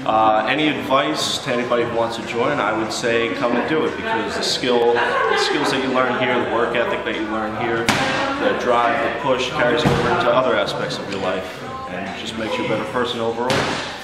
Any advice to anybody who wants to join, I would say come and do it, because the skills that you learn here, the work ethic that you learn here, the drive, the push carries over into other aspects of your life and just makes you a better person overall.